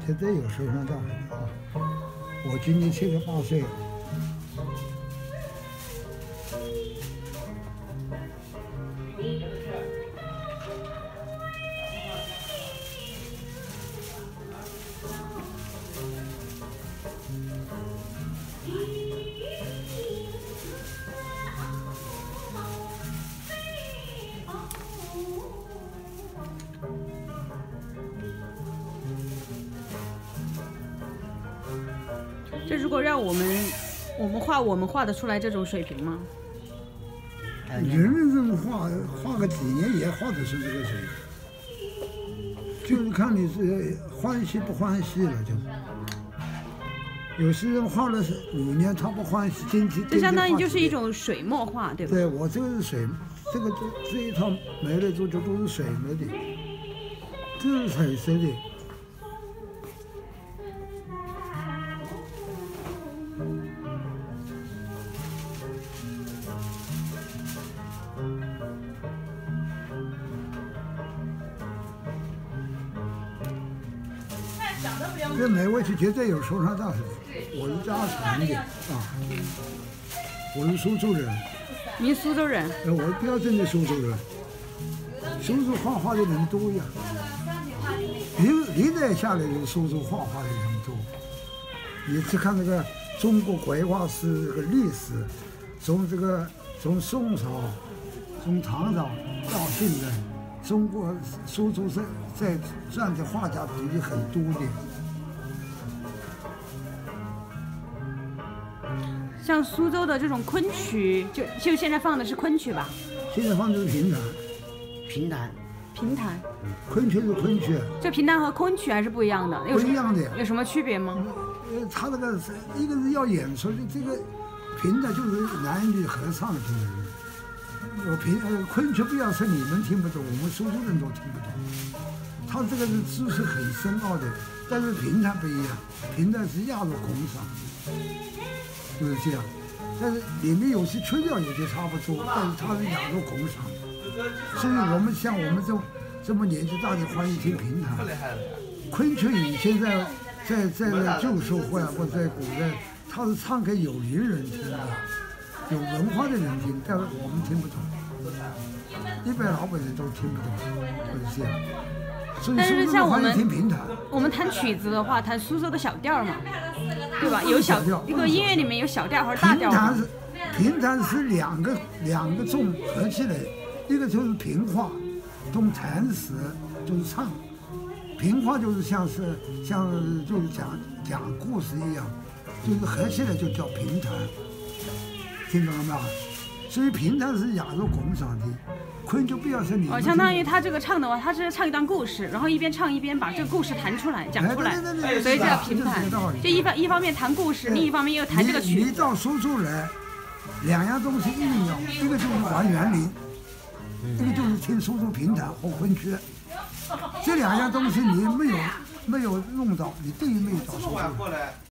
现在有手上大人啊，我今年78岁。 这如果让我们画得出来这种水平吗？ 人人这么画个几年也画得出这个水平，就是看你是欢喜不欢喜了就。有些人画了5年，他不欢喜， 这相当于就是一种水墨画，对吧？ 对，我这个是水，这一套没了就都是水墨的，这是彩色的。这每位是绝对有收藏大师，我是家传的啊，我是苏州人。 您苏州人？ 我标准的苏州人。苏州画画的人多呀，历代下来有苏州画画的人多。你去看那个中国绘画史这个历史，从宋朝、从唐朝到现在，中国苏州在占的画家比例很多的。 像苏州的这种昆曲，就现在放的是昆曲吧？ 现在放的是评弹。 评弹。 昆曲是昆曲。 这评弹和昆曲还是不一样的。 不一样的。 有什么区别吗？ 他那个一个是要演出的，这个评弹就是男女合唱的评弹。昆曲不要说你们听不懂，我们苏州人都听不懂。他这个是知识很深奥的，但是评弹不一样，评弹是亚洲工商。就是这样，但是里面有些曲调有些差不多，但是它是亚洲工商，所以我们像我们这么年纪大的欢喜听评弹。昆曲以前在旧社会或者在古代，它是唱给有名人听的，有文化的人听，但是我们听不懂，一般老百姓都听不懂，就是这样。 但是像我们弹曲子的话，弹苏州的小调嘛，对吧？有一个音乐里面有小调和大调。 评弹是两个重合起来，一个就是评话，用弹词就是唱，评话就是就是讲故事一样，就是合起来就叫评弹，听懂了吗？所以评弹是亚洲工商的。昆就不要说你相当于他这个唱的话，他是唱一段故事，然后一边唱一边把这个故事弹出来、讲出来，所以叫评弹。就一方面谈故事，另一方面又弹这个曲。 你到苏州来，两样东西一定要，一个就是玩园林，一个就是听苏州评弹或昆曲。这两样东西你没有弄到，你等于没有到苏州。